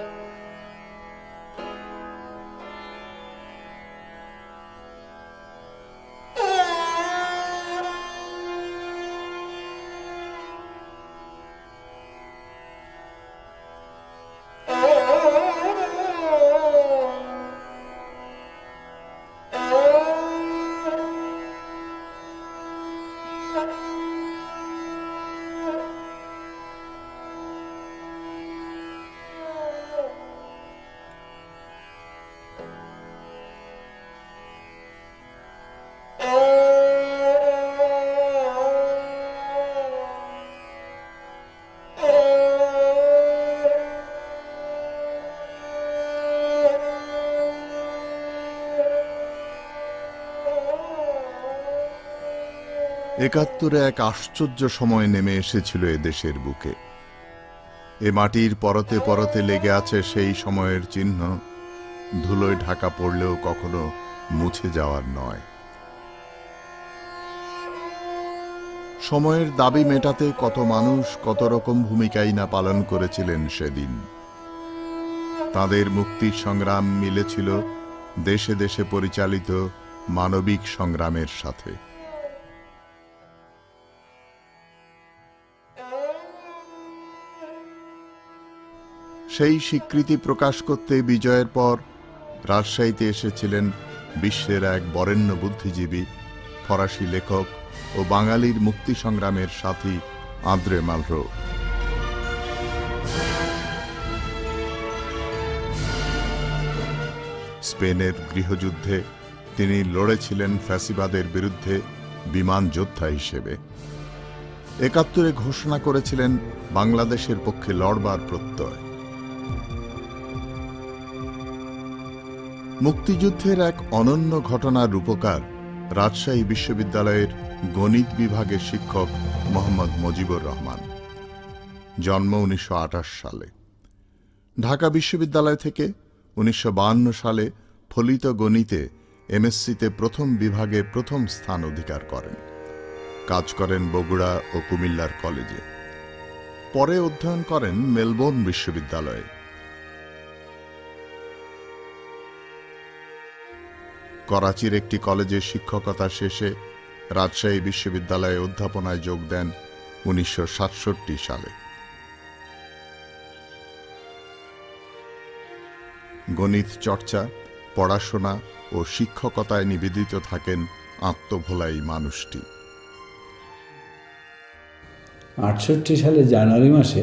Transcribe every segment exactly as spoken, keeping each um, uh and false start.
একাত্তরে এক আশ্চর্য সময় নেমে এসেছিল এদেশের বুকে। এ মাটির পরতে পরতে লেগে আছে সেই সময়ের চিহ্ন, ধুলোয় ঢাকা পড়লেও কখনো মুছে যাওয়ার নয়। সময়ের দাবি মেটাতে কত মানুষ কত রকম ভূমিকাই না পালন করেছিলেন সেদিন। তাদের মুক্তির সংগ্রাম মিলেছিল দেশে দেশে পরিচালিত মানবিক সংগ্রামের সাথে। সেই স্বীকৃতি প্রকাশ করতে বিজয়ের পর রাজশাহীতে এসেছিলেন বিশ্বের এক বরেণ্য বুদ্ধিজীবী, ফরাসি লেখক ও বাঙালির মুক্তি সংগ্রামের সাথী আন্দ্রে মালরো। স্পেনের গৃহযুদ্ধে তিনি লড়েছিলেন ফ্যাসিবাদের বিরুদ্ধে বিমান যোদ্ধা হিসেবে। একাত্তরে ঘোষণা করেছিলেন বাংলাদেশের পক্ষে লড়বার প্রত্যয়। মুক্তিযুদ্ধের এক অনন্য ঘটনার রূপকার রাজশাহী বিশ্ববিদ্যালয়ের গণিত বিভাগের শিক্ষক মোহাম্মদ মুজিবুর রহমান। জন্ম উনিশশো আঠাশ সালে। ঢাকা বিশ্ববিদ্যালয় থেকে উনিশশো বাহান্ন সালে ফলিত গণিতে এমএসসিতে প্রথম বিভাগে প্রথম স্থান অধিকার করেন। কাজ করেন বগুড়া ও কুমিল্লার কলেজে। পরে অধ্যয়ন করেন মেলবোর্ন বিশ্ববিদ্যালয়ে। করাচির একটি কলেজে শিক্ষকতা শেষে রাজশাহী বিশ্ববিদ্যালয়ে অধ্যাপনায় যোগ দেন উনিশশো সাতষট্টি সালে। গণিত চর্চা, পড়াশোনা ও শিক্ষকতায় নিবেদিত থাকেন আত্মভোলাই মানুষটি। আটষট্টি সালে জানুয়ারি মাসে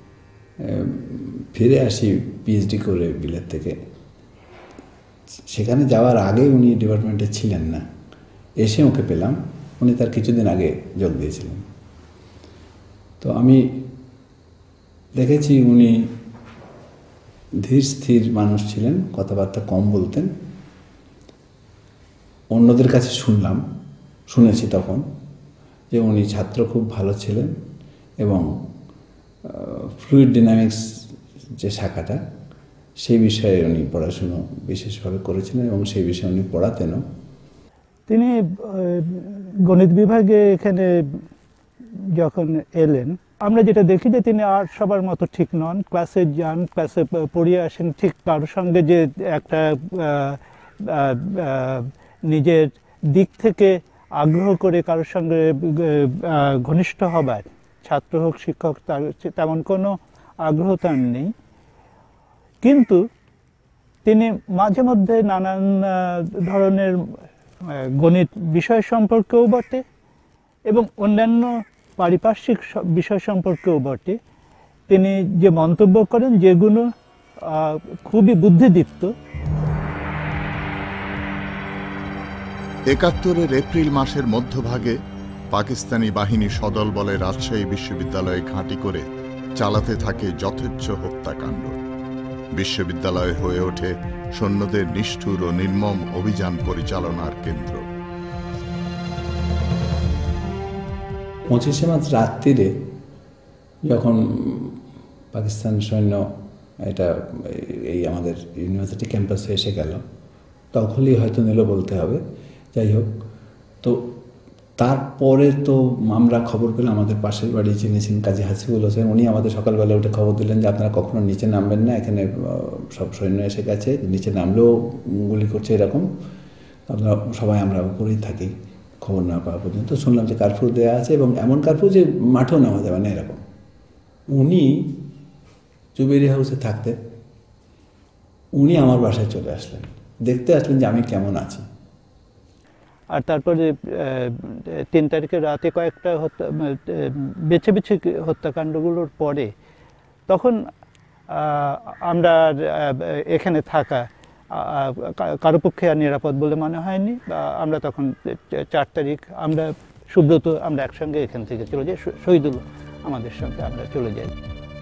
ফিরে আসি পিএইচডি করে বিলেত থেকে। সেখানে যাওয়ার আগে উনি ডিপার্টমেন্টে ছিলেন না, এসে ওকে পেলাম। উনি তার কিছুদিন আগে যোগ দিয়েছিলেন। তো আমি দেখেছি উনি ধীর স্থির মানুষ ছিলেন, কথাবার্তা কম বলতেন। অন্যদের কাছে শুনলাম শুনেছি তখন যে উনি ছাত্র খুব ভালো ছিলেন এবং ফ্লুইড ডাইনামিক্স যে শাখাটা সেই বিষয়ে উনি পড়াশুনো বিশেষভাবে করেছিলেন এবং সেই বিষয়ে উনি পড়াতেনও। তিনি গণিত বিভাগে এখানে যখন এলেন, আমরা যেটা দেখি যে তিনি আর সবার মতো ঠিক নন। ক্লাসে যান, ক্লাসে পড়িয়ে আসেন, ঠিক কারোর সঙ্গে যে একটা নিজের দিক থেকে আগ্রহ করে কারোর সঙ্গে ঘনিষ্ঠ হবার, ছাত্র হোক শিক্ষক, তার তেমন কোনো আগ্রহ তার নেই। কিন্তু তিনি মাঝে মধ্যে নানান ধরনের গণিত বিষয় সম্পর্কেও বটে এবং অন্যান্য পারিপার্শ্বিক বিষয় সম্পর্কেও বটে তিনি যে মন্তব্য করেন, যেগুলো খুবই বুদ্ধিদীপ্ত। একাত্তরের এপ্রিল মাসের মধ্যভাগে পাকিস্তানি বাহিনী সদল বলে রাজশাহী বিশ্ববিদ্যালয়ে ঘাঁটি করে চালাতে থাকে যথেচ্ছ হত্যাকাণ্ড। বিশ্ববিদ্যালয় হয়ে ওঠে সৈন্যদের নিষ্ঠুর ও নির্মম অভিযান পরিচালনার কেন্দ্র। পঁচিশে মার্চ রাত্রিরে যখন পাকিস্তান সৈন্য এটা এই আমাদের ইউনিভার্সিটি ক্যাম্পাসে এসে গেল, তখনই হয়তো নিল বলতে হবে। যাই হোক, তো তারপরে তো আমরা খবর পেলাম, আমাদের পাশের বাড়ি চিনেছেন কাজী হাসিবুল হোসেন, উনি আমাদের সকালবেলা উঠে খবর দিলেন যে আপনারা কখনো নিচে নামবেন না, এখানে সব সৈন্য এসে গেছে, নিচে নামলেও গুলি করছে এরকম, আমরা সবাই আমরা উপরেই থাকি খবর না পাওয়া পর্যন্ত। শুনলাম যে কারফিউ দেওয়া আছে এবং এমন কারফিউ যে মাঠেও নামা যাবে না এরকম। উনি জুবেরি হাউসে থাকতেন, উনি আমার বাসায় চলে আসলেন, দেখতে আসলেন যে আমি কেমন আছি। আর তারপরে তিন তারিখের রাতে কয়েকটা হত্যা বেছে বেছে হত্যাকাণ্ডগুলোর পরে তখন আমরা এখানে থাকা কারো পক্ষে আর নিরাপদ বলে মনে হয়নি। আমরা তখন চার তারিখ আমরা সুব্রত আমরা একসঙ্গে এখান থেকে চলে যাই, শহীদুল আমাদের সঙ্গে আমরা চলে যাই।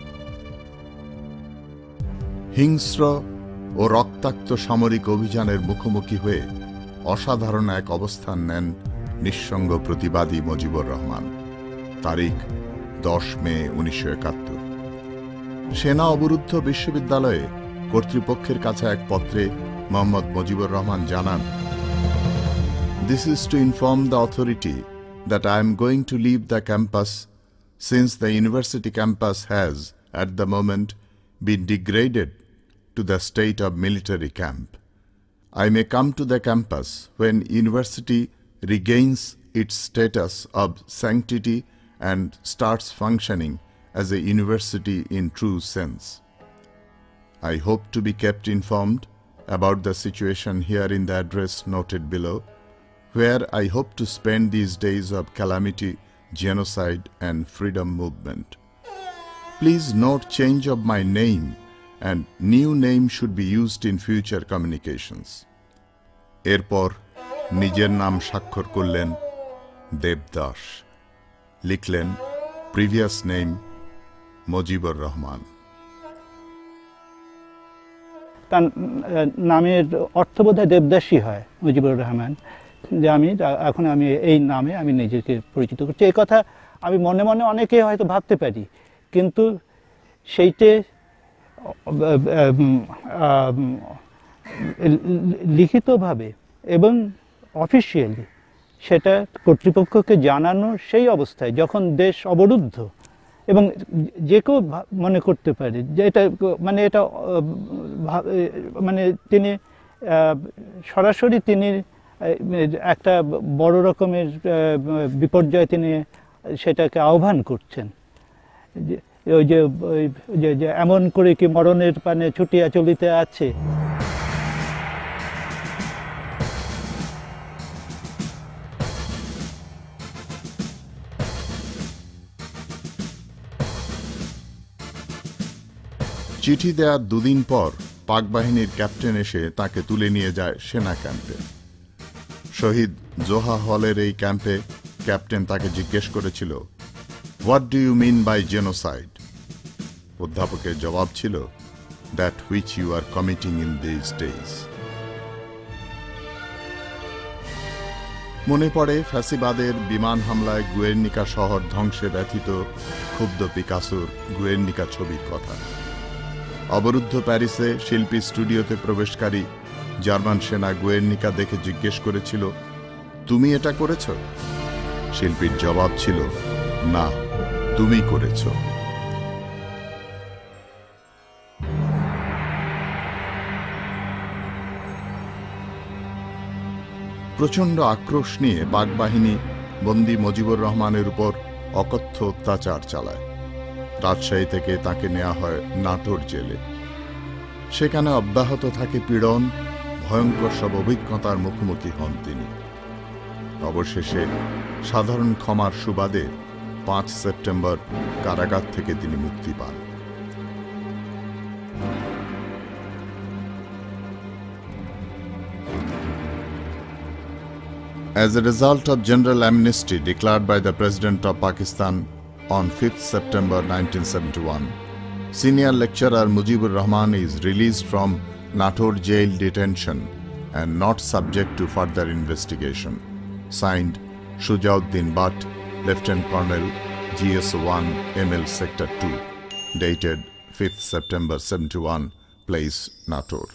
হিংস্র ও রক্তাক্ত সামরিক অভিযানের মুখোমুখি হয়ে অসাধারণ এক অবস্থান নেন নিঃসঙ্গ প্রতিবাদী মুজিবুর রহমান। তারিখ দশ মে উনিশশো একাত্তর। সেনা অবরুদ্ধ বিশ্ববিদ্যালয়ে কর্তৃপক্ষের কাছে এক পত্রে মোহাম্মদ মুজিবুর রহমান জানান, "This is to inform the authority that I am going to leave the campus since the university campus has, at the moment, been degraded to the state of military camp. I may come to the campus when university regains its status of sanctity and starts functioning as a university in true sense. I hope to be kept informed about the situation here in the address noted below, where I hope to spend these days of calamity, genocide and freedom movement. Please note change of my name and new name should be used in future communications." এরপর নিজের নাম স্বাক্ষর করলেন দেবদাস, লিখলেন previous name Mujibur Rahman. তার নামের অর্থ বোধহয় দেবদাসী হয়, মুজিবুর রহমান, যে আমি এখন আমি এই নামে আমি নিজেকে পরিচিত করছি। এই কথা আমি মনে মনে অনেকে হয়তো ভাবতে পারি, কিন্তু সেইটে লিখিতভাবে এবং অফিসিয়ালি সেটা কর্তৃপক্ষকে জানানো সেই অবস্থায় যখন দেশ অবরুদ্ধ, এবং যে কেউ মনে করতে পারে যে এটা মানে এটা মানে তিনি সরাসরি তিনি একটা বড় রকমের বিপর্যয় তিনি সেটাকে আহ্বান করছেন, ওই যে যে এমন করে কি মরণের পানে ছুটিয়া চলিতে আছে। চিঠি দেওয়ার দুদিন পর পাক বাহিনীর ক্যাপ্টেন এসে তাকে তুলে নিয়ে যায় সেনা ক্যাম্পে। শহীদ জোহা হলের এই ক্যাম্পে ক্যাপ্টেন তাকে জিজ্ঞেস করেছিল, "what do you mean by genocide?" অধ্যাপকের জবাব ছিল, "that which you are committing in this days." মনে পড়ে ফ্যাসিবাদের বিমান হামলায় গুয়ের্নিকা শহর ধ্বংসে ব্যথিত ক্ষুব্ধ পিকাসোর গুয়ের্নিকা ছবির কথা। অবরুদ্ধ প্যারিসে শিল্পী স্টুডিওতে প্রবেশকারী জার্মান সেনা গুয়ের্নিকা দেখে জিজ্ঞেস করেছিল, "তুমি এটা করেছ?" শিল্পীর জবাব ছিল, "না, তুমি করেছ।" প্রচণ্ড আক্রোশ নিয়ে পাক বাহিনী বন্দী মুজিবুর রহমানের উপর অকথ্য অত্যাচার চালায়। রাজশাহী থেকে তাকে নেওয়া হয় নাটোর জেলে। সেখানে অব্যাহত থাকে পীড়ন, ভয়ঙ্কর সব অভিজ্ঞতার মুখোমুখি হন তিনি। অবশেষে সাধারণ ক্ষমার সুবাদে পাঁচ সেপ্টেম্বর কারাগার থেকে তিনি মুক্তি পান। As a result of general amnesty declared by the President of Pakistan on fifth September nineteen seventy-one, senior lecturer Mujibur Rahman is released from Nator jail detention and not subject to further investigation. Signed, Shujauddin Butt, Lieutenant Colonel, G S one M L Sector two, dated fifth September seventy-one, place Nator.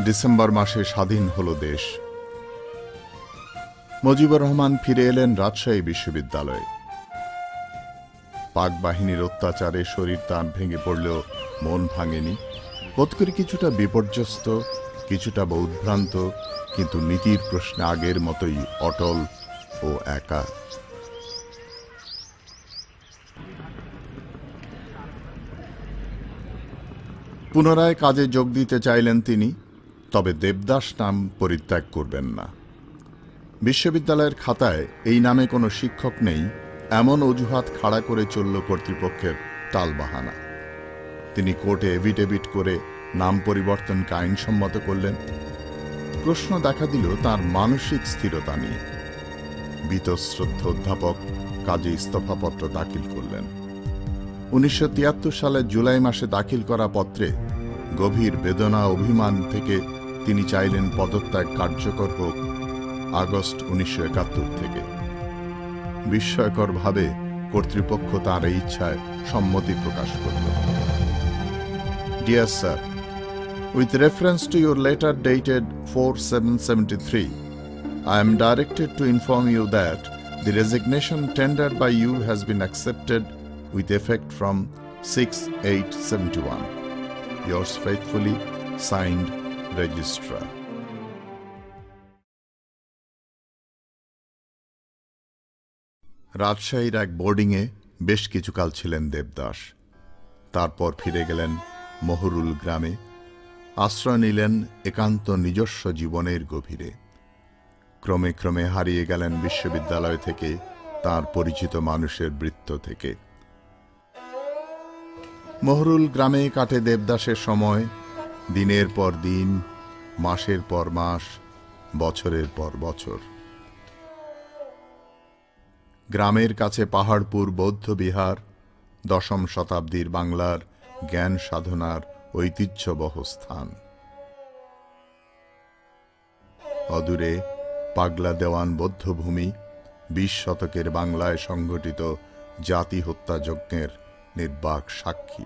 ডিসেম্বর মাসে স্বাধীন হল দেশ। মুজিবুর রহমান ফিরে এলেন রাজশাহী বিশ্ববিদ্যালয়ে। পাক বাহিনীর অত্যাচারে শরীর তার ভেঙে পড়লেও মন ভাঙেনি। বোধ করি কিছুটা বিপর্যস্ত, কিছুটা বা উদ্ভ্রান্ত, কিন্তু নীতির প্রশ্নে আগের মতোই অটল ও একা। পুনরায় কাজে যোগ দিতে চাইলেন তিনি, তবে দেবদাস নাম পরিত্যাগ করবেন না। বিশ্ববিদ্যালয়ের খাতায় এই নামে কোনো শিক্ষক নেই, এমন অজুহাত খাড়া করে চলল কর্তৃপক্ষের টালবাহানা। তিনি কোর্টে এভিডেভিট করে নাম পরিবর্তনকে আইনসম্মত করলেন। প্রশ্ন দেখা দিল তার মানসিক স্থিরতা নিয়ে। বীতশ্রদ্ধ অধ্যাপক কাজে ইস্তফাপত্র দাখিল করলেন। উনিশশো তিয়াত্তর সালের জুলাই মাসে দাখিল করা পত্রে গভীর বেদনা অভিমান থেকে তিনি চাইলেন পদত্যাগ কার্যকর হোক আগস্ট উনিশশো একাত্তর থেকে। বিস্ময়করভাবে কর্তৃপক্ষ তাঁর এই ইচ্ছায় সম্মতি প্রকাশ করল। Dear Sir, with reference to your letter dated four seven seventy-three, I am directed to inform you that the resignation tendered by you has been accepted with effect from six eight seventy-one. Yours faithfully, signed, Registrar. রাজশাহীর এক বোর্ডিংয়ে বেশ কিছুকাল ছিলেন দেবদাস। তারপর ফিরে গেলেন মহরুল গ্রামে, আশ্রয় নিলেন একান্ত নিজস্ব জীবনের গভীরে। ক্রমে ক্রমে হারিয়ে গেলেন বিশ্ববিদ্যালয় থেকে, তার পরিচিত মানুষের বৃত্ত থেকে। মহরুল গ্রামে কাটে দেবদাসের সময়, দিনের পর দিন, মাসের পর মাস, বছরের পর বছর। গ্রামের কাছে পাহাড়পুর বৌদ্ধ বিহার, দশম শতাব্দীর বাংলার জ্ঞান সাধনার ঐতিহ্যবহ স্থান। অদূরে পাগলা দেওয়ান বৌদ্ধভূমি, বিশ শতকের বাংলায় সংঘটিত জাতি হত্যাযজ্ঞের নির্বাক সাক্ষী।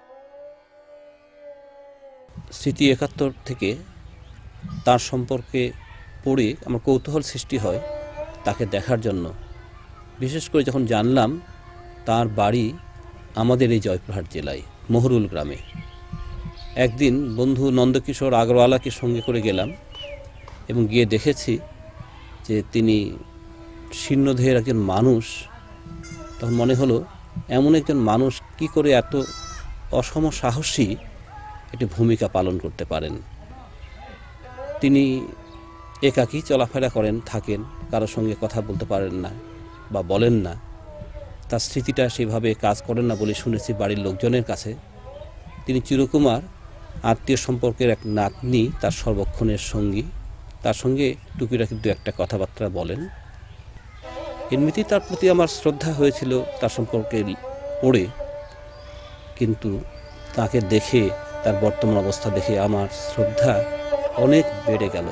স্মৃতি একাত্তর থেকে তার সম্পর্কে পড়ে আমার কৌতূহল সৃষ্টি হয় তাকে দেখার জন্য। বিশেষ করে যখন জানলাম তার বাড়ি আমাদের এই জয়পুরহাট জেলায় মহরুল গ্রামে। একদিন বন্ধু নন্দকিশোর আগরওয়ালাকে সঙ্গে করে গেলাম এবং গিয়ে দেখেছি যে তিনি শীর্ণদেহের একজন মানুষ। তখন মনে হলো এমন একজন মানুষ কি করে এত অসম সাহসী একটি ভূমিকা পালন করতে পারেন। তিনি একাকী চলাফেরা করেন, থাকেন, কারোর সঙ্গে কথা বলতে পারেন না বা বলেন না। তার স্মৃতিটা সেভাবে কাজ করেন না বলে শুনেছি বাড়ির লোকজনের কাছে। তিনি চিরকুমার আত্মীয় সম্পর্কের এক নাতনি তার সর্বক্ষণের সঙ্গী, তার সঙ্গে টুকিটাকি দু একটা কথাবার্তা বলেন। এমনিতেই তার প্রতি আমার শ্রদ্ধা হয়েছিল তার সম্পর্কে পড়ে, কিন্তু তাকে দেখে, তার বর্তমান অবস্থা দেখে আমার শ্রদ্ধা অনেক বেড়ে গেল।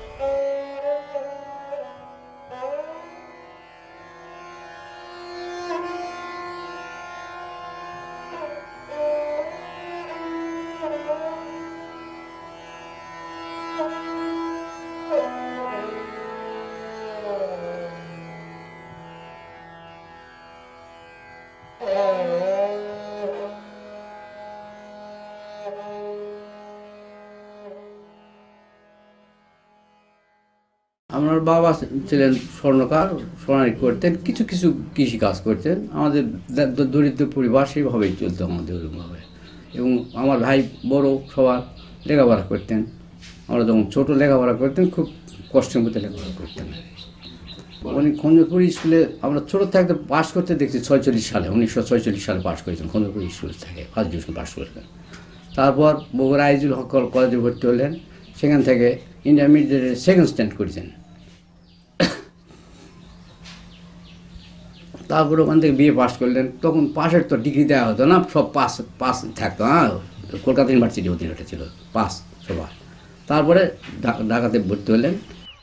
আমার বাবা ছিলেন স্বর্ণকার, সোনারি করতেন, কিছু কিছু কৃষি কাজ করতেন। আমাদের দরিদ্র পরিবার সেইভাবেই চলতো আমাদের ওইভাবে। এবং আমার ভাই বড় সবার লেখাপড়া করতেন। আমরা যখন ছোটো লেখাপড়া করতেন, খুব কষ্টের মধ্যে লেখাপড়া করতেন। উনি খঞ্জরপুর স্কুলে আমরা ছোটো থাকতে পাস করতে দেখছি ছয়চল্লিশ সালে, উনিশশো ছয়চল্লিশ সালে পাস করেছেন খঞ্জরপুর স্কুল থেকে, ফার্স্ট ডিভিশন পাস করেছেন। তারপর বগুড়া আইজুল হক কলেজে ভর্তি হলেন, সেখান থেকে ইন্টারমিডিয়েটে সেকেন্ড স্ট্যান্ড করেছেন। তারপর ওখান থেকে বিএ পাস করলেন। তখন পাসের তো ডিগ্রি দেওয়া হতো না, সব পাস পাস থাকতো। হ্যাঁ, কলকাতা ইউনিভার্সিটি অধীনে ওটা ছিল, পাস সবার। তারপরে ঢাকাতে ভর্তি হলেন।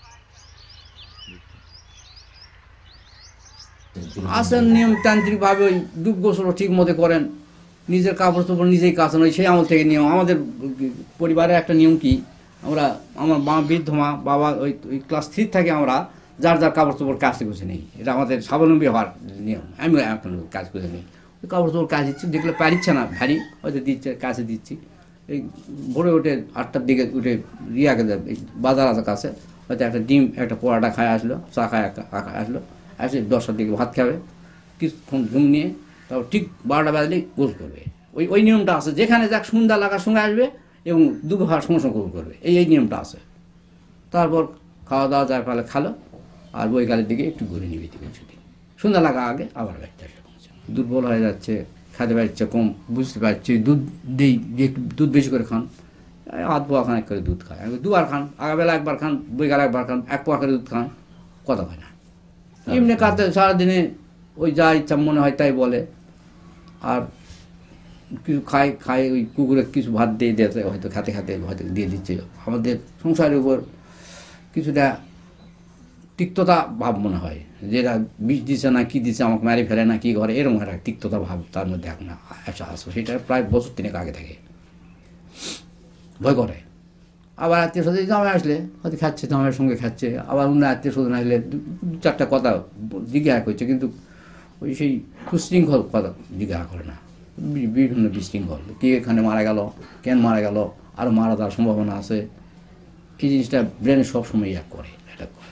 আসেন নিয়মতান্ত্রিকভাবে ওই ডুব গোসল ঠিক মতো করেন, নিজের কাপড় চোপড় নিজেই কাছেন, ওই সেই আমল থেকে নিয়ম। আমাদের পরিবারের একটা নিয়ম কি, আমরা আমার মা বৃদ্ধ মা বাবা ওই ওই ক্লাস থ্রি থেকে আমরা যার যার কাপড় চোপড় কাজ করছে নেই, এটা আমাদের স্বাবলম্বী হওয়ার নিয়ম। আমি এখন কাজ করে নিই, ওই কাপড় চোপড় কাজ দিচ্ছি, দেখলে পারিচ্ছে না ভারী হয়তো দিচ্ছে, কাছে দিচ্ছি। এই ভোরে উঠে আটটার দিকে উঠে রিয়াকে বাজার আছে কাছে, হয়তো একটা ডিম একটা পোড়াটা খায় আসলো, চা খায় খায় আসলো, আসে দশটার দিকে ভাত খাবে, কিছুক্ষণ ঘুম নিয়ে তারপর ঠিক বারোটা বাজলেই গোল করবে। ওই ওই নিয়মটা আছে, যেখানে যাক সন্ধ্যা লাগার সঙ্গে আসবে এবং দুপুর সঙ্গে সঙ্গে গোল করবে, এই এই নিয়মটা আছে। তারপর খাওয়া দাওয়া যায় ফলে খালো, আর বৈকালের দিকে একটু ঘুরে নিবে ছুটি, সন্ধ্যা লাগা আগে আবার বাড়িতে আসবে। দুর্বল হয়ে যাচ্ছে, খেতে পারছে কম, বুঝতে পারছি, দুধ দিই, একটু দুধ বেশি করে খান, আধ পোয়া খান এক করে দুধ খায়, দুবার খান, আগাবেলা একবার খান, বৈকাল একবার খান, এক পোয়া করে দুধ খান, কথা হয় না। এমনি কাতে সারাদিনে ওই যা ইচ্ছা মনে হয় তাই বলে, আর কিছু খায় খায় ওই কুকুরে কিছু ভাত দিয়ে দিয়েছে, হয়তো খেতে খেতে হয়তো দিয়ে দিচ্ছে। আমাদের সংসারের উপর কিছুটা তিক্ততা ভাব মনে হয়, যেটা বিষ দিচ্ছে না কি দিচ্ছে, আমাকে মারি ফেলে না কি করে, এরকম একটা তিক্ততা ভাব তার মধ্যে এখন একটা আসবে। সেটা প্রায় বছর তিনেক আগে থেকে ভয় করে। আবার আত্মীয় স্বজন জামাই আসলে হয়তো খাচ্ছে, জামাইয়ের সঙ্গে খাচ্ছে, আবার অন্য আত্মীয় স্বজন আসলে দু চারটা কথা জিজ্ঞাসা করছে, কিন্তু ওই সেই সুশৃঙ্খল কথা জিজ্ঞাসা করে না, বিভিন্ন বিশৃঙ্খল, কে এখানে মারা গেল, কেন মারা গেল, আরও মারা যাওয়ার সম্ভাবনা আছে, এই জিনিসটা ব্রেনে সবসময় এক করে অ্যাটাক করে।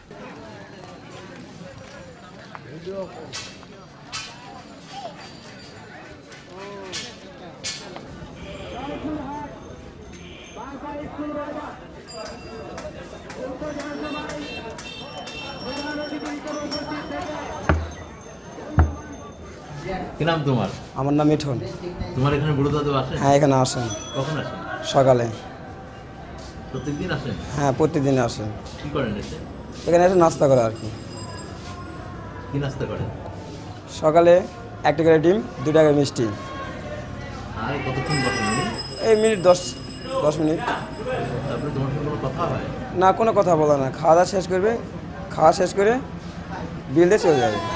কি নাম তোমার? আমার নাম মিঠুন। তোমার এখানে বুড়ো দাদু আসেন? হ্যাঁ, এখানে আসেন। কখন আসেন? সকালে। প্রত্যেকদিন আসেন? হ্যাঁ, প্রতিদিন আসেন। কি করেন এসে? এখানে এসে নাস্তা করে আর কি। কি নাস্তা করেন? সকালে একটা করে ডিম, দুটা করে মিষ্টি। আর কতক্ষণ বসেন? এই মিনিট দশ দশ মিনিট। তারপরে তোমার সঙ্গে কোনো কথা হয় না? কোনো কথা বলে না, খাওয়া দাওয়া শেষ করবে, খাওয়া শেষ করে বিল দিয়ে চলে যাবে।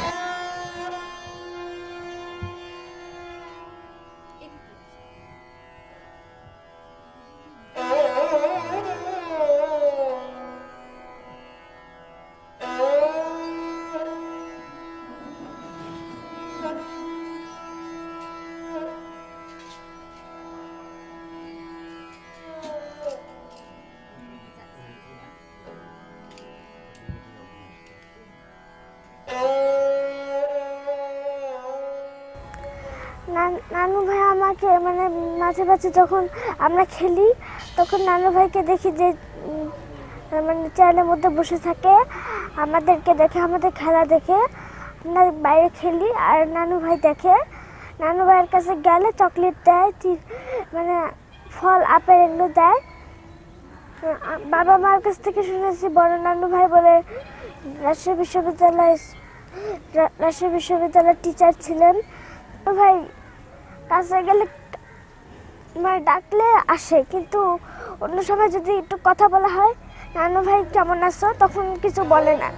নানু ভাই আমাকে মানে মাঝে মাঝে যখন আমরা খেলি তখন নানু ভাইকে দেখি যে মানে চেয়ারের মধ্যে বসে থাকে, আমাদেরকে দেখে, আমাদের খেলা দেখে। আমরা বাইরে খেলি আর নানু ভাই দেখে। নানু ভাইয়ের কাছে গেলে চকলেট দেয়, মানে ফল আপেল এগুলো দেয়। বাবা মার কাছ থেকে শুনেছি বড় নানু ভাই বলে রাজশাহী বিশ্ববিদ্যালয় রাজশাহী বিশ্ববিদ্যালয়ের টিচার ছিলেন। নানু ভাই কাছে গেলে মানে ডাকলে আসে, কিন্তু অন্য সময় যদি একটু কথা বলা হয়, নানু ভাই কেমন আছো, তখন কিছু বলে না।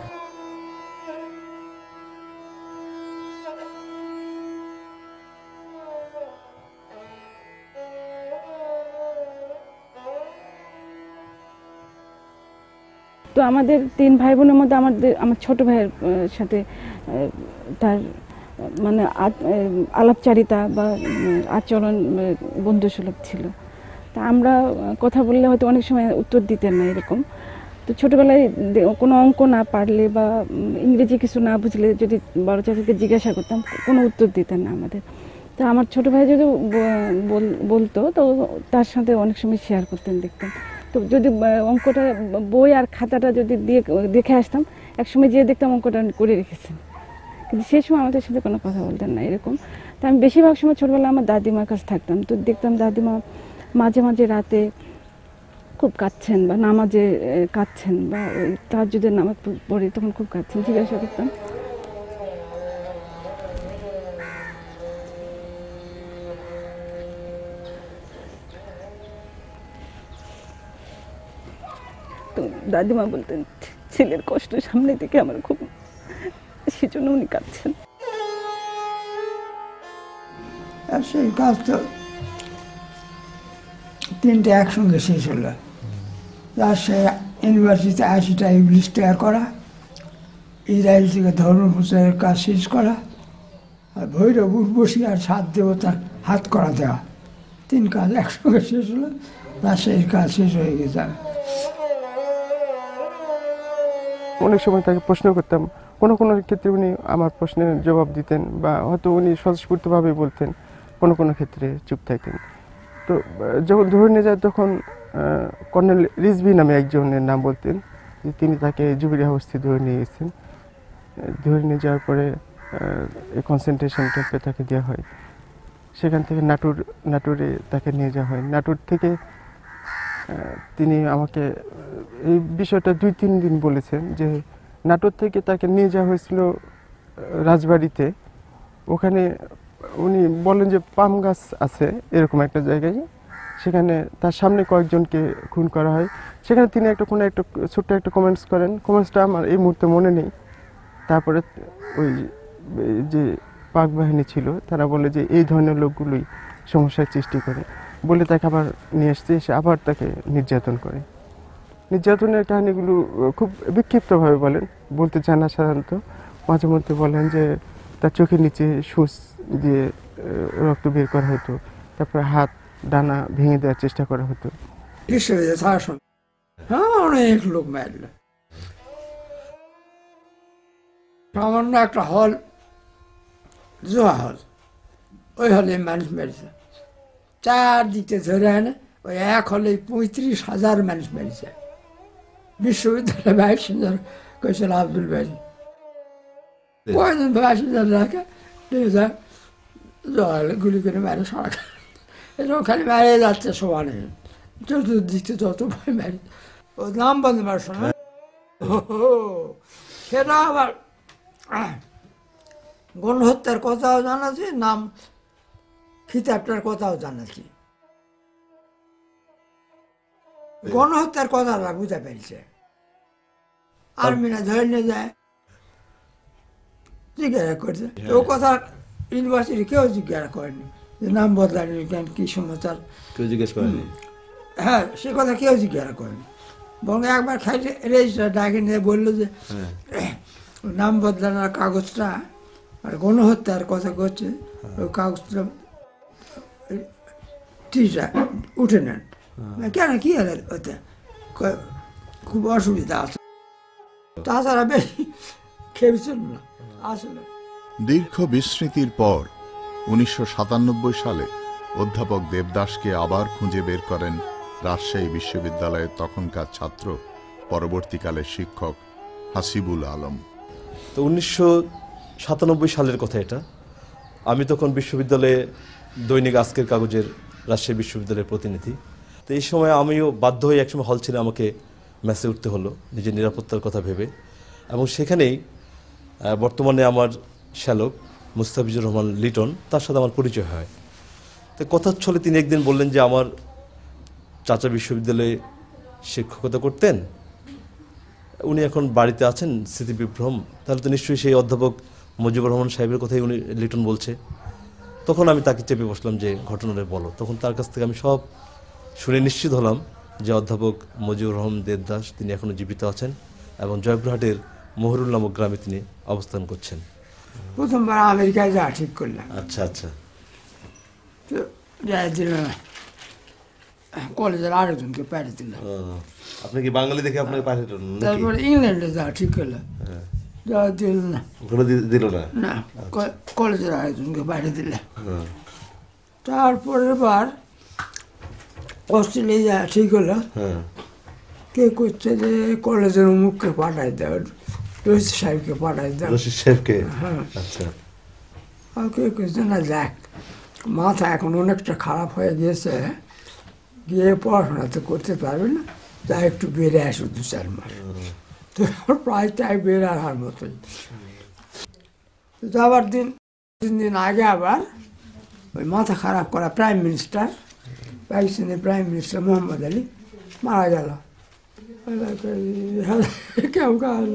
তো আমাদের তিন ভাই বোনের মধ্যে আমাদের আমার ছোট ভাইয়ের সাথে তার মানে আলাপচারিতা বা আচরণ বন্ধুসুলভ ছিল। তা আমরা কথা বললে হয়তো অনেক সময় উত্তর দিতেন না এরকম। তো ছোটোবেলায় কোনো অঙ্ক না পারলে বা ইংরেজি কিছু না বুঝলে যদি বড় চাচাকে জিজ্ঞাসা করতাম, কোনো উত্তর দিতেন না আমাদের। তো আমার ছোটো ভাই যদি বলতো তো তার সাথে অনেক সময় শেয়ার করতেন, দেখতেন। তো যদি অঙ্কটা বই আর খাতাটা যদি দিয়ে দেখে আসতাম, এক সময় যেয়ে দেখতাম অঙ্কটা করে রেখেছেন, কিন্তু সেই সময় আমাদের সাথে কোনো কথা বলতেন না এরকম। তো আমি বেশিরভাগ সময় ছোটোবেলা আমার দাদিমার কাছে থাকতাম, তো দেখতাম দাদিমা মাঝে মাঝে রাতে খুব কাঁদছেন বা নামাজে কাঁদছেন বা ওই তাহাজ্জুদের নামাজ পড়ে তখন খুব কাঁদছেন। জিজ্ঞাসা করতাম, তো দাদিমা বলতেন ছেলের কষ্ট সামনে থেকে আমার খুব, সেজন্য উনি কাঁদছেন। সেই কাজটা তিনটে একসঙ্গে শেষ হলো। রাজশাহী ইউনিভার্সিটিতে আশিটা ইংলিশ টাকা করা, ইসরায়েল থেকে ধর্ম প্রচারের কাজ শেষ করা, আর ভৈরব উর্বশী আর সাত দেবতার হাত করা দেওয়া, তিন কাজ একসঙ্গে শেষ হলো, রাজশাহীর কাজ শেষ হয়ে গেছে। অনেক সময় তাকে প্রশ্ন করতাম, কোনো কোনো ক্ষেত্রে উনি আমার প্রশ্নের জবাব দিতেন বা হয়তো উনি স্বতঃস্ফূর্তভাবে বলতেন, কোনো কোনো ক্ষেত্রে চুপ থাকতেন। তো যখন ধরে নিয়ে যায় তখন কর্নেল রিজভি নামে একজনের নাম বলতেন, যে তিনি তাকে জুবিলি হাউস থেকে ধরে নিয়ে গেছেন। ধরে নিয়ে যাওয়ার পরে কনসেন্ট্রেশন ক্যাম্পে তাকে দেওয়া হয়। সেখান থেকে নাটুর নাটুরে তাকে নিয়ে যাওয়া হয়। নাটুর থেকে তিনি আমাকে এই বিষয়টা দুই তিন দিন বলেছেন যে নাটোর থেকে তাকে নিয়ে যাওয়া হয়েছিল রাজবাড়িতে। ওখানে উনি বলেন যে পাম গাছ আছে এরকম একটা জায়গায়, সেখানে তার সামনে কয়েকজনকে খুন করা হয়। সেখানে তিনি একটা কোনো একটা ছোট্ট একটা কমেন্টস করেন, কমেন্টসটা আমার এই মুহূর্তে মনে নেই। তারপরে ওই যে পাক বাহিনী ছিল তারা বলে যে এই ধরনের লোকগুলোই সমস্যার সৃষ্টি করে, বলে তাকে আবার নিয়ে আসতে এসে আবার তাকে নির্যাতন করে। নির্যাতনের কাহিনিগুলো খুব বিক্ষিপ্তভাবে বলেন, বলতে চান না সাধারণত। মাঝে মধ্যে বলেন যে তার চোখের নিচে সুচ দিয়ে রক্ত বের করা হতো, তারপরে হাত ডানা ভেঙে দেওয়ার চেষ্টা করা হতো। অনেক লোক মারল। সামান্য একটা হল, জোয়া হল, ওই হলে মানুষ মেরেছে। চারদিকে ধরে আনে ওই এক হলে পঁয়ত্রিশ হাজার মানুষ মেরেছে। বিশ্ববিদ্যালয় ভাইস কইছিল আব্দুল বাড়ি, কয়জন ভাইস রাখে নিয়ে যায়, জলে গুলি করে মেরে সড়ক এরকম খালি মেরে যাচ্ছে সমানে, চতুর্দিকে যত ভয় মেরে। ও নাম বন্ধ মার শোনা, সেটা আবার গণহত্যার কথাও জানাচ্ছি, নাম খিতাবটার কথাও জানাচ্ছি। গণহত্যার কথাটা বুঝতে পেরেছে। আর্মিরা ধরে নিয়ে যায়, জিজ্ঞাসা করছে, ও কথা ইউনিভার্সিটি কেউ জিজ্ঞাসা করেনি যে নাম বদলানি কেন, কি সমাচার, কেউ জিজ্ঞেস করেনি। হ্যাঁ, সে কথা কেউ জিজ্ঞাসা করেনি। বরং একবার খাই রেজিস্ট্রার ডাকে নিয়ে বললো যে নাম বদলানোর কাগজটা আর গণহত্যার কথা করছে, ওই কাগজটা টিটা উঠে নেন। কেন, কি হলে ওতে খুব অসুবিধা আছে, তাছাড়া বেশি খেয়েছিল না আসলে। দীর্ঘ বিস্মৃতির পর উনিশশো সাতানব্বই সালে অধ্যাপক দেবদাসকে আবার খুঁজে বের করেন রাজশাহী বিশ্ববিদ্যালয়ের তখনকার ছাত্র, পরবর্তীকালে শিক্ষক হাসিবুল আলম। তো উনিশশো সাতানব্বই সালের কথা এটা। আমি তখন বিশ্ববিদ্যালয়ে দৈনিক আজকের কাগজের রাজশাহী বিশ্ববিদ্যালয়ের প্রতিনিধি। তো এই সময় আমিও বাধ্য হয়ে একসময় হল ছেড়ে আমাকে মেসে উঠতে হলো নিজের নিরাপত্তার কথা ভেবে। এবং সেখানেই বর্তমানে আমার শ্যালক মুস্তাফিজুর রহমান লিটন, তার সাথে আমার পরিচয় হয়। তো কথার ছলে তিনি একদিন বললেন যে আমার চাচা বিশ্ববিদ্যালয়ে শিক্ষকতা করতেন, উনি এখন বাড়িতে আছেন, স্মৃতিবিভ্রম, তাহলে তো নিশ্চয়ই সেই অধ্যাপক মুজিবুর রহমান সাহেবের কথাই উনি লিটন বলছে। তখন আমি তাকে চেপে বসলাম যে ঘটনাটা বলো। তখন তার কাছ থেকে আমি সব শুনে নিশ্চিত হলাম যে অধ্যাপক মুজিবুর রহমান দেবদাস তিনি এখনও জীবিত আছেন এবং জয়পুরহাটের মহরুল নামক গ্রামে তিনি অবস্থান করছেন। প্রথমবার আমেরিকায় যা ঠিক করলাম। আচ্ছা আচ্ছা। তো যাই দিলাম, কলেজের আরেকজনকে পাঠিয়ে দিলাম। আপনি কি বাঙালি দেখে আপনাকে পাঠিয়ে দিলেন? তারপরে ইংল্যান্ডে যা ঠিক করলাম, যা দিল না, দিল না না কলেজের আরেকজনকে পাঠিয়ে দিলাম। তারপরের বার অস্ট্রেলিয়া যা ঠিক হলো, কে করছে যে কলেজের মুখকে পাঠাই দেওয়া, রশিদ সাহেবকে পাঠাই দেওয়া। রশিদ সাহেবকে? হ্যাঁ। আচ্ছা। আর কে করছে না, দেখ মাথা এখন অনেকটা খারাপ হয়ে গিয়েছে, গিয়ে পড়াশোনা তো করতে পারবে না, তাই একটু বেড়ে আসো দু চার মাস। তো প্রায় তাই বেড়ে আসার মতোই। যাবার দিন তিন দিন আগে আবার ওই মাথা খারাপ করা প্রাইম মিনিস্টার, পাকিস্তানের প্রাইম মিনিস্টার মোহাম্মদ আলী মারা গেল। কেউ গেল।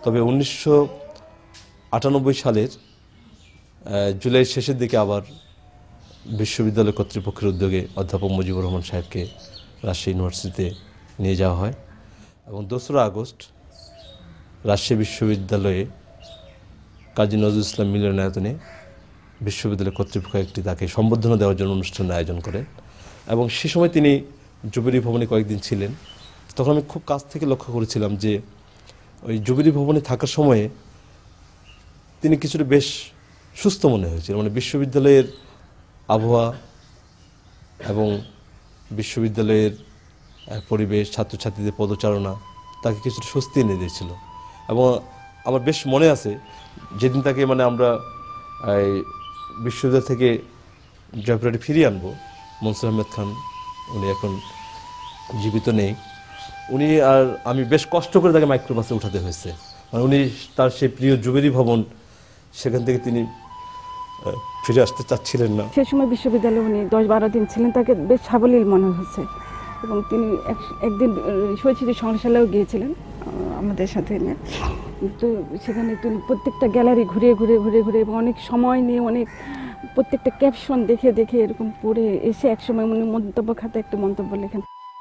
তবে উনিশশো আটানব্বই সালের জুলাই শেষের দিকে আবার বিশ্ববিদ্যালয় কর্তৃপক্ষের উদ্যোগে অধ্যাপক মুজিবুর রহমান সাহেবকে রাজশাহী ইউনিভার্সিটিতে নিয়ে যাওয়া হয় এবং দোসরা আগস্ট রাজশাহী বিশ্ববিদ্যালয়ে কাজী নজরুল ইসলাম মিলনায়তনে বিশ্ববিদ্যালয় কর্তৃপক্ষ একটি তাকে সম্বর্ধনা দেওয়ার জন্য অনুষ্ঠানের আয়োজন করেন এবং সে সময় তিনি জুবিলি ভবনে কয়েকদিন ছিলেন। তখন আমি খুব কাছ থেকে লক্ষ্য করেছিলাম যে ওই জুবিলি ভবনে থাকার সময়ে তিনি কিছুটা বেশ সুস্থ মনে হয়েছিল, মানে বিশ্ববিদ্যালয়ের আবহাওয়া এবং বিশ্ববিদ্যালয়ের পরিবেশ, ছাত্রছাত্রীদের পদচারণা তাকে কিছুটা স্বস্তি এনে দিয়েছিল। এবং আমার বেশ মনে আছে যেদিন তাকে মানে আমরা এই বিশ্ববিদ্যালয় থেকে জয়পুরহাটে ফিরিয়ে আনবো, মনসুর আহমেদ খান উনি এখন জীবিত নেই, উনি আর আমি বেশ কষ্ট করে তাকে মাইক্রোবাসে উঠাতে হয়েছে, মানে উনি তার সেই প্রিয় জুবিলি ভবন সেখান থেকে তিনি ফিরে আসতে চাচ্ছিলেন না। সেই সময় বিশ্ববিদ্যালয়ে উনি দশ বারো দিন ছিলেন, তাকে বেশ সাবলীল মনে হয়েছে এবং তিনি একদিন শৈক্ষিক সংগ্রহালয়েও গিয়েছিলেন আমাদের সাথে নিয়ে। তো সেখানে তিনি প্রত্যেকটা গ্যালারি ঘুরে ঘুরে ঘুরে ঘুরে এবং অনেক সময় নিয়ে অনেক প্রত্যেকটা ক্যাপশন দেখে দেখে এরকম পড়ে এসে একসময় উনি মন্তব্য খাতে একটা মন্তব্য লেখেন।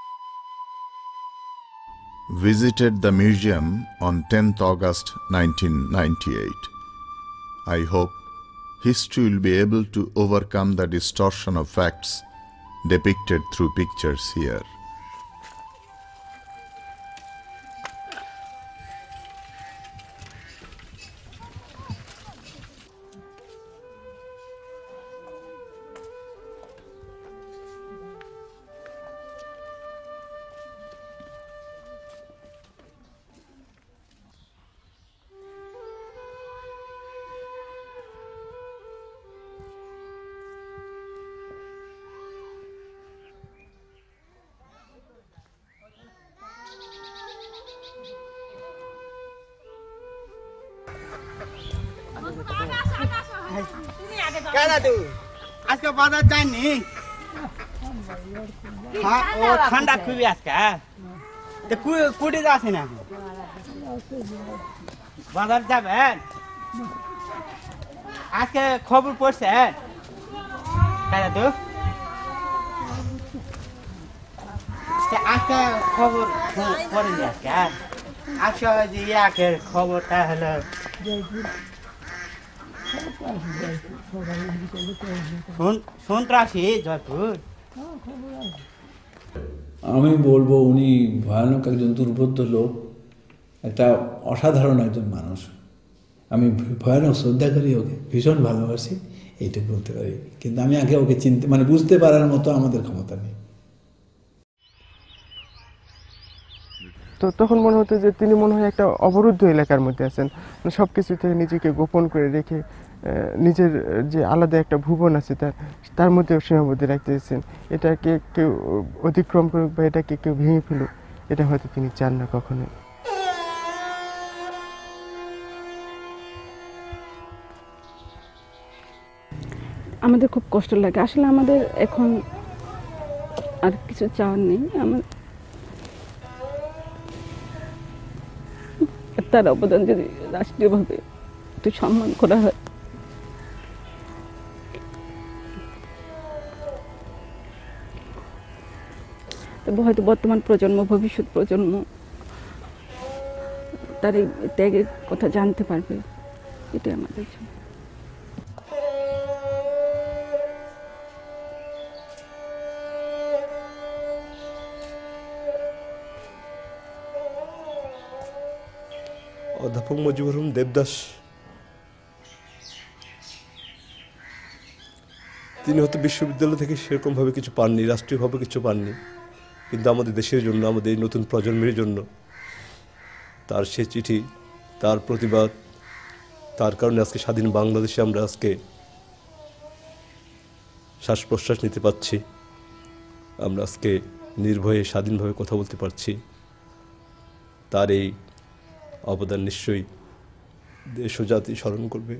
Visited the museum on tenth August nineteen ninety-eight. I hope history will be able to overcome the distortion of facts depicted through pictures here. क्या दादू आज का बाजार जानी हाँ वो ठंडा खुबी आज का तो कु कुड़ी जाते ना बाजार जाबे आज के खबर पड़ছে क्या दादू तो आज का खबर पड़े आज का आज का ये के खबरটা হলো সন্ত্রাসী জয়পুর। আমি বলবো উনি ভয়ানক একজন দুর্বোধ্য লোক, একটা অসাধারণ একজন মানুষ। আমি ভয়ানক শ্রদ্ধা করি ওকে, ভীষণ ভালোবাসি, এইটুকু বলতে পারি। কিন্তু আমি আগে ওকে চিনতে মানে বুঝতে পারার মতো আমাদের ক্ষমতা নেই। তো তখন মনে হতো যে তিনি মনে হয় একটা অবরুদ্ধ এলাকার মধ্যে আছেন, সব কিছু থেকে নিজেকে গোপন করে রেখে নিজের যে আলাদা একটা ভুবন আছে তার তার মধ্যে সীমাবদ্ধ রাখতে চাইছেন। এটাকে কেউ অতিক্রম করুক বা এটাকে কেউ ভেঙে ফেলুক, এটা হয়তো তিনি চান না কখনোই। আমাদের খুব কষ্ট লাগে আসলে, আমাদের এখন আর কিছু চাওয়ার নেই। আমার তার অবদান যদি রাষ্ট্রীয়ভাবে একটু সম্মান করা হয়, তবে হয়তো বর্তমান প্রজন্ম, ভবিষ্যৎ প্রজন্ম তার এই ত্যাগের কথা জানতে পারবে, এটাই আমাদের জন্য। অধ্যাপক মুজিবুর রহমান দেবদাস তিনি হয়তো বিশ্ববিদ্যালয় থেকে সেরকমভাবে কিছু পাননি, রাষ্ট্রীয়ভাবে কিছু পাননি, কিন্তু আমাদের দেশের জন্য, আমাদের এই নতুন প্রজন্মের জন্য তার সে চিঠি, তার প্রতিবাদ, তার কারণে আজকে স্বাধীন বাংলাদেশে আমরা আজকে শ্বাস প্রশ্বাস নিতে পারছি, আমরা আজকে নির্ভয়ে স্বাধীনভাবে কথা বলতে পারছি। তার এই অবদান নিশ্চয়ই দেশ ও জাতি স্মরণ করবে।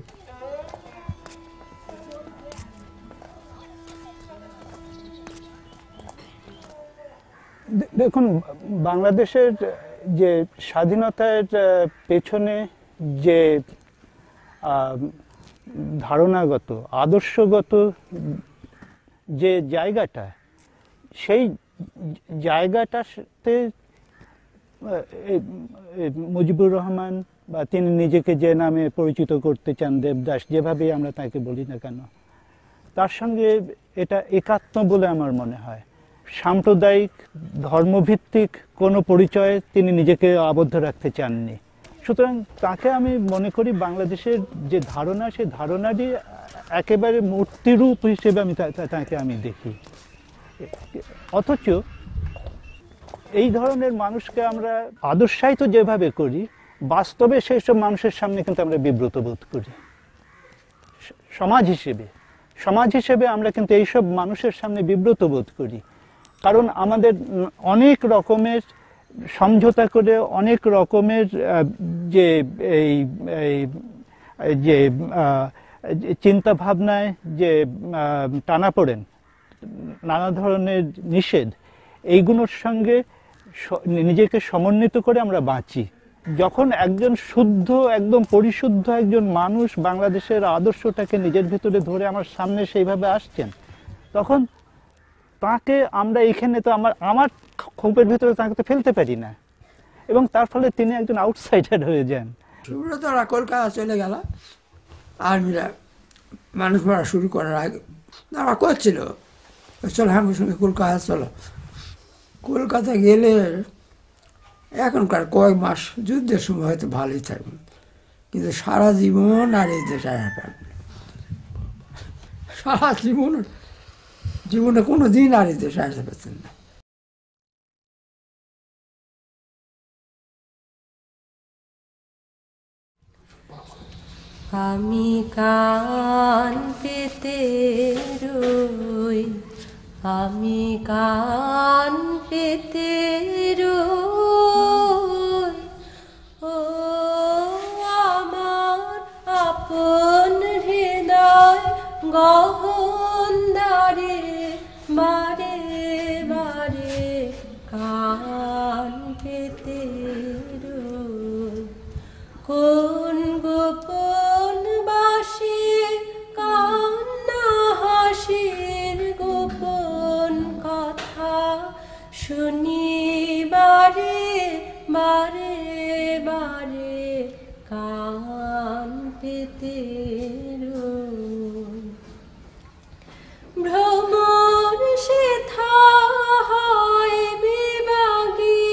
দেখুন, বাংলাদেশের যে স্বাধীনতার পেছনে যে ধারণাগত আদর্শগত যে জায়গাটা, সেই জায়গাটাতে মুজিবুর রহমান বা তিনি নিজেকে যে নামে পরিচিত করতে চান, দেবদাস, যেভাবেই আমরা তাকে বলি না কেন, তার সঙ্গে এটা একাত্ম বলে আমার মনে হয়। সাম্প্রদায়িক ধর্মভিত্তিক কোনো পরিচয়ে তিনি নিজেকে আবদ্ধ রাখতে চাননি। সুতরাং তাকে আমি মনে করি বাংলাদেশের যে ধারণা, সেই ধারণারই একেবারে মূর্তিরূপ হিসেবে আমি তাকে আমি দেখি। অথচ এই ধরনের মানুষকে আমরা আদর্শায়িত যেভাবে করি, বাস্তবে সেই সব মানুষের সামনে কিন্তু আমরা বিব্রত বোধ করি। সমাজ হিসেবে সমাজ হিসেবে আমরা কিন্তু এইসব মানুষের সামনে বিব্রত বোধ করি, কারণ আমাদের অনেক রকমের সমঝোতা করে, অনেক রকমের যে এই যে চিন্তা ভাবনায় যে টানাপোড়েন, নানা ধরনের নিষেধ, এইগুলোর সঙ্গে নিজেকে সমন্বিত করে আমরা বাঁচি। যখন একজন শুদ্ধ, একদম পরিশুদ্ধ একজন মানুষ বাংলাদেশের আদর্শটাকে নিজের ভিতরে ধরে আমার সামনে সেইভাবে আসছেন, তখন তাকে আমরা এখানে তো আমার আমার ক্ষোভের ভিতরে তাকে তো ফেলতে পারি না, এবং তার ফলে তিনি একজন আউটসাইডার হয়ে যান। সুব্রতরা কলকাতা চলে গেল, আর্মিরা মানুষ মারা শুরু করার আগে তারা করছিল, চলো আমার সঙ্গে কলকাতা চলো। কলকাতা গেলে এখনকার কয়েক মাস যুদ্ধের সময় হয়তো ভালোই থাকবে, কিন্তু সারা জীবন আর এই দেশে পারবে, সারা জীবন জীবনে কোনো দিন আর এই দেশে আসতে পারতেন না। আমি কান পেতে রই, আমি কান পেতে রই, ও আমার আপন হৃদয় গহন দ্বারে বারে বারে কান পেতে রই। কোন গোপন বাসি কান্না হাসির গোপন কথা শুনি বারে বারে বারে কান পেতে রই। ভ্রমর সেথা হয় বিভাগী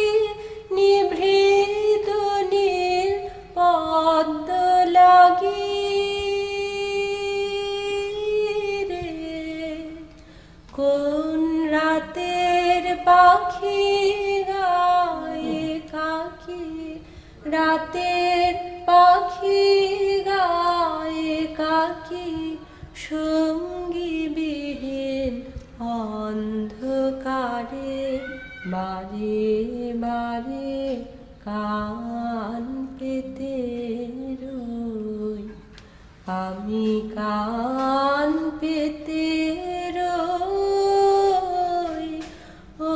নিভৃত নীল পদ্ম লাগি রে, কোন রাতের পাখি গায়ে কাকি, রাতের পাখি গায়ে কাকি, সঙ্গী বিহীন অন্ধকারে বারে বারে কান পেতে রই। আমি কান পেতে রই, ও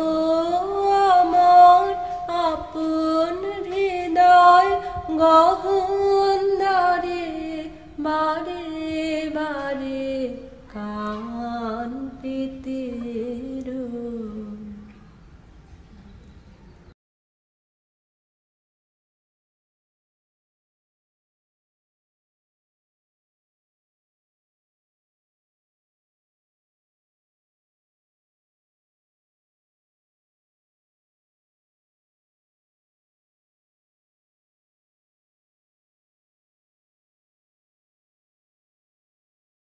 আমার আপন হৃদয় গহন দ্বারে বারে বারে কান পেতে